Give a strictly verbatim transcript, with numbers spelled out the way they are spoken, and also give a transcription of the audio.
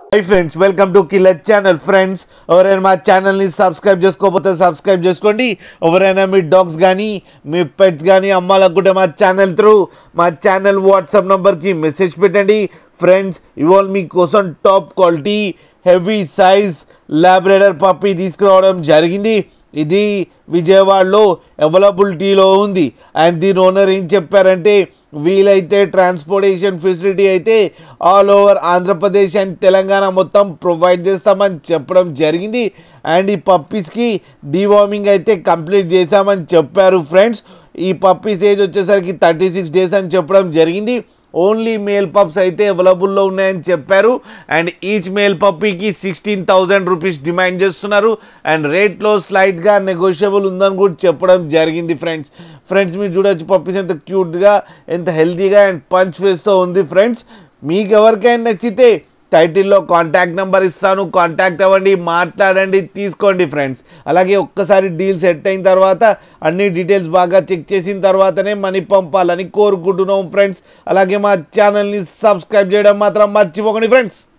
Hi friends, welcome to Killer Channel friends. ఎవరైనా మా ఛానల్ని సబ్స్క్రైబ్ చేసుకోకపోతే సబ్స్క్రైబ్ చేసుకోండి. ఎవరైనా మీ డాగ్స్ కానీ మీ పెట్స్ కానీ అమ్మాలనుకుంటే మా ఛానల్ త్రూ మా ఛానల్ వాట్సాప్ నెంబర్కి మెసేజ్ పెట్టండి. ఫ్రెండ్స్ ఇవాళ మీకోసం top quality heavy size Labrador puppy తీసుకురావడం జరిగింది. ఇది విజయవాడలో అవైలబిలిటీలో ఉంది. అండ్ దీని ఓనర్ ఏం చెప్పారంటే వీలైతే ట్రాన్స్పోర్టేషన్ ఫెసిలిటీ అయితే all over Andhra Pradesh and Telangana మొత్తం ప్రొవైడ్ చేస్తామని చెప్పడం జరిగింది. అండ్ ఈ పప్పీస్కి డీవార్మింగ్ అయితే కంప్లీట్ చేశామని చెప్పారు. ఫ్రెండ్స్ ఈ పప్పీస్ ఏజ్ వచ్చేసరికి థర్టీ సిక్స్ డేస్ అని చెప్పడం జరిగింది. ఓన్లీ మేల్ పప్స్ అయితే అవైలబుల్లో ఉన్నాయని చెప్పారు. అండ్ ఈచ్ మేల్ పప్పీకి సిక్స్టీన్ థౌజండ్ రూపీస్ డిమాండ్ చేస్తున్నారు. అండ్ రేట్లో స్లైట్గా నెగోషియబుల్ ఉందని కూడా చెప్పడం జరిగింది. ఫ్రెండ్స్ ఫ్రెండ్స్ మీరు చూడొచ్చు పప్పీస్ ఎంత క్యూట్గా ఎంత హెల్తీగా అండ్ పంచ్ ఫేస్తో ఉంది. ఫ్రెండ్స్ మీకు ఎవరికైనా నచ్చితే టైటిల్లో కాంటాక్ట్ నెంబర్ ఇస్తాను, కాంటాక్ట్ అవ్వండి, మాట్లాడండి, తీసుకోండి. ఫ్రెండ్స్ అలాగే ఒక్కసారి డీల్ సెట్ అయిన తర్వాత అన్ని డీటెయిల్స్ బాగా చెక్ చేసిన తర్వాతనే మనీ పంపాలని కోరుకుంటున్నాం. ఫ్రెండ్స్ అలాగే మా ఛానల్ని సబ్స్క్రైబ్ చేయడం మాత్రం మర్చిపోకండి. ఫ్రెండ్స్